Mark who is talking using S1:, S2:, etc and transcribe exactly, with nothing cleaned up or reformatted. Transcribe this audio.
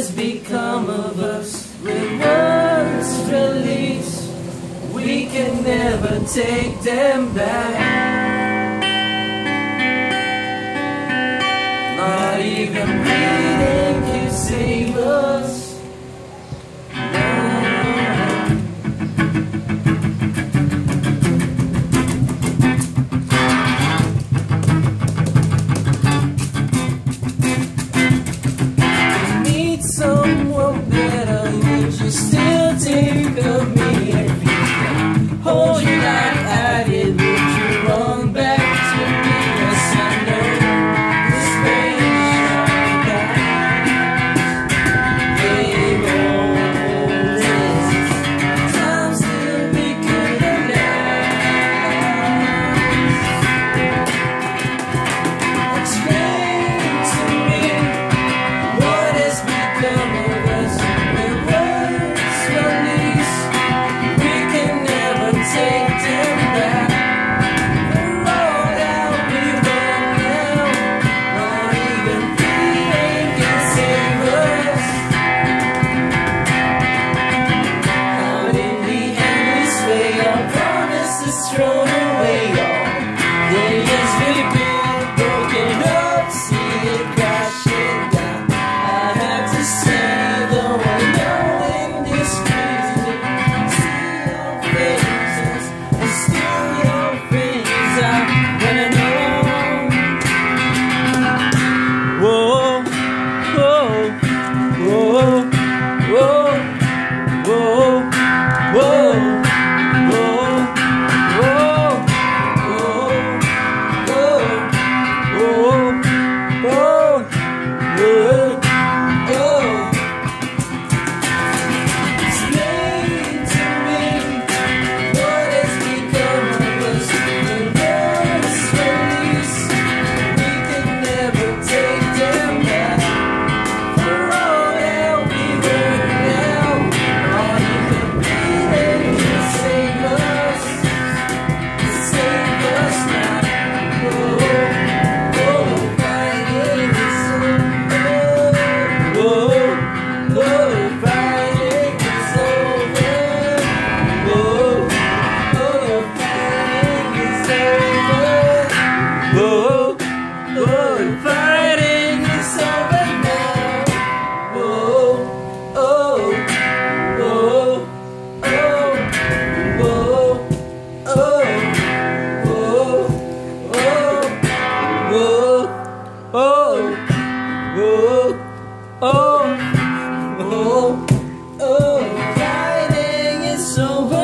S1: has become of us? When once released, we can never take them back. Not even breathing can save us. Someone better, would you still think of me? If you can hold you like I did, would you run back to me? Yes, I know the space gave old days. Time still be good enough. Explain to me what has become of us. When words release, we can never take them back. The road out we run now, not even breathing can save us. Out in the endless way, our promises thrown away. All the years we've been broken up, see it crashing down. I have to say, though I know in this music, still your faces, and still your friends. I wanna know. Whoa, whoa, whoa, whoa, whoa, whoa, whoa, whoa, whoa, whoa, whoa, whoa. Explain to me what has become of us. When words release, we can never take them back. For all that we were now, not even breathing can save us. Save us now. Whoa, whoa, fighting is over. Whoa, whoa, fighting is over. Whoa, whoa, fighting is over. Whoa, whoa, fighting is over now. Whoa, oh, whoa, oh, whoa, oh, whoa, oh, whoa, oh, whoa, oh, oh, oh, fighting is over.